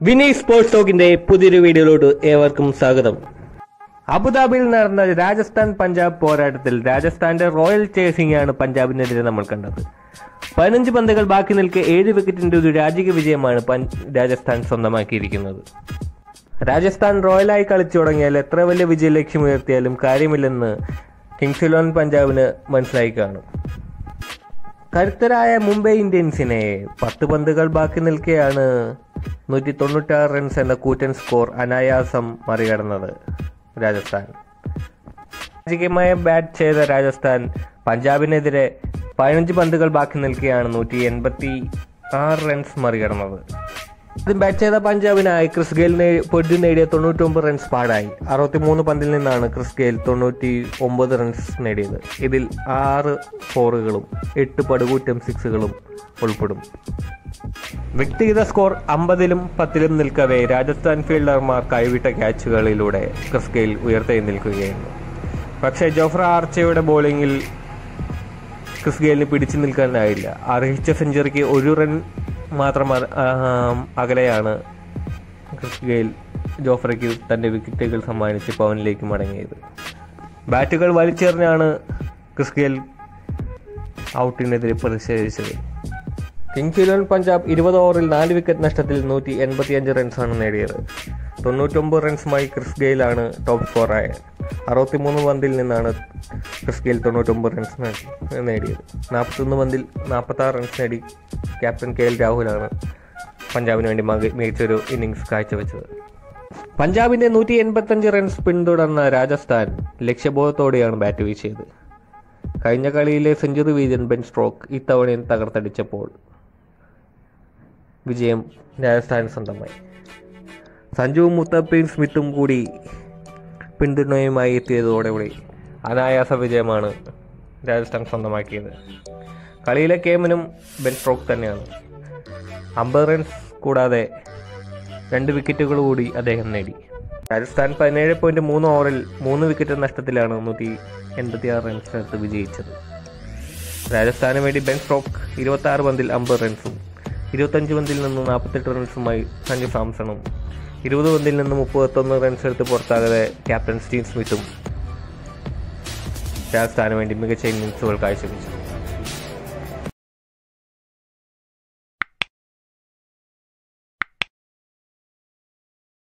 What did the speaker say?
Winny'z sports ടോക്കിന്റെ പുതിയൊരു വീഡിയോയിലോട്ട് ഏവർക്കും സ്വാഗതം. അബുദാബിയിൽ നടന്ന രാജസ്ഥാൻ പഞ്ചാബ് പോരാട്ടത്തിൽ രാജസ്ഥാന്റെ റോയൽ ചേസിംഗ് ആണ് പഞ്ചാബിനെതിരെ നമ്മൾ കണ്ടത്. 15 പന്തുകൾ ബാക്കി നിൽക്കെ 7 വിക്കറ്റിന്റെ ഒരു രാജകീയ വിജയമാണ് രാജസ്ഥാൻ സ്വന്തമാക്കിയിരിക്കുന്നത്. രാജസ്ഥാൻ റോയലായി കളിച്ചു തുടങ്ങിയാൽ എത്ര വലിയ വിജയ ലക്ഷ്യമുയർത്തിയാലും കാര്യമില്ലെന്ന് KXIP പഞ്ചാബിന് മനസ്സിലായി കാണും. കരുത്തരായ മുംബൈ ഇന്ത്യൻസിനെ 10 പന്തുകൾ ബാക്കി നിൽക്കെയാണ് 196 റൺസ് എന്ന കൂറ്റൻ സ്കോർ അനായാസം മറികടന്നത് രാജസ്ഥാൻ. രാജകീയമായി ബാറ്റ് ചെയ്ത രാജസ്ഥാൻ പഞ്ചാബിനെതിരെ 15 പന്തുകൾ ബാക്കി നിൽക്കെയാണ് 186 റൺസ് മറികടന്നത്. ആദ്യം ബാറ്റ് ചെയ്ത പഞ്ചാബിനായി ക്രിസ് ഗെയിൽ പൊരുതി നേടിയ 99 റൺസ് പാടായി. 63 പന്തിൽ നിന്നാണ് ക്രിസ് ഗെയിൽ 99 റൺസ് നേടിയത്. ഇതിൽ 6 ഫോറുകളും 8 പടുകൂറ്റം സിക്സുകളും ഉൾപ്പെടും. വ്യക്തിഗത സ്കോർ 50-ലും 10-ലും നിൽക്കവേ രാജസ്ഥാൻ ഫീൽഡർമാർ കൈവിട്ട ക്യാച്ചുകളിലൂടെ ക്രിസ് ഗെയിൽ ഉയർത്തെഴുന്നേൽക്കുകയായിരുന്നു നിൽക്കുകയായിരുന്നു. പക്ഷേ ജോഫ്ര ആർച്ചയുടെ ബോളിംഗിൽ ക്രിസ് ഗെയിലിന് പിടിച്ചു നിൽക്കാനായില്ല. അർഹിച്ച സെഞ്ചുറിക്ക് 1 റൺ മാത്രം അകലെയാണ് ക്രിസ് ഗെയിൽ ജോഫ്രയ്ക്ക് തന്റെ വിക്കറ്റുകൾ സമ്മാനിച്ച് പവനിലേക്ക് മടങ്ങിയത്. ബാറ്റുകൾ വലിച്ചെറിഞ്ഞാണ് ക്രിസ് ഗെയിൽ ഔട്ടിനെതിരെ പ്രതിഷേധിച്ചത്. KXIP പഞ്ചാബ് 20 ഓവറിൽ 4 വിക്കറ്റ് നഷ്ടത്തിൽ 185 റൺസാണ് നേടിയത്. 99 റൺസുമായി ക്രിസ് ഗെയിലാണ് ടോപ്പ് സ്കോറായത്. 63 പന്തിൽ നിന്നാണ് ക്രിസ് ഗെയിൽ 99 റൺസ് നേടിയത്. 41 പന്തിൽ 46 റൺസ് നേടി ക്യാപ്റ്റൻ KL രാഹുലാണ് പഞ്ചാബിന് വേണ്ടി മികച്ചൊരു ഇന്നിംഗ്സ് കാഴ്ചവെച്ചത്. പഞ്ചാബിന്റെ 185 റൺസ് പിന്തുടർന്ന രാജസ്ഥാൻ ലക്ഷ്യബോധത്തോടെയാണ് ബാറ്റ് വീശിയത്. കഴിഞ്ഞ കളിയിലെ സെഞ്ചുറി വീരൻ ബെൻസ്റ്റോക്ക് ഇത്തവണയും തകർത്തടിച്ചപ്പോൾ വിജയം രാജസ്ഥാൻ സ്വന്തമായി. സഞ്ജുവും മുത്തപ്പയും സ്മിത്തും കൂടി പിന്തുണയുമായി എത്തിയതോടെ അനായാസ വിജയമാണ് രാജസ്ഥാൻ സ്വന്തമാക്കിയത്. കളിയിലെ കേമനും ബെൻസ്റ്റോക്ക് തന്നെയാണ്. 50 റൺസ് കൂടാതെ 2 വിക്കറ്റുകൾ കൂടി അദ്ദേഹം നേടി. രാജസ്ഥാൻ 17.3 ഓവറിൽ 3 വിക്കറ്റ് നഷ്ടത്തിലാണ് 186 റൺസ് എടുത്ത് വിജയിച്ചത്. രാജസ്ഥാന് വേണ്ടി ബെൻസ്റ്റോക്ക് 26 പന്തിൽ 50 റൺസും 25 പന്തിൽ നിന്ന് 48 റൺസുമായി സഞ്ജു സാംസണും 20 പന്തിൽ നിന്ന് 31 റൺസ് എടുത്ത് പുറത്താകാതെ ക്യാപ്റ്റൻ സ്റ്റീവ് സ്മിത്തും രാജസ്ഥാന് വേണ്ടി മികച്ച ഇന്നിംഗ്സുകൾ കാഴ്ചവെച്ചു.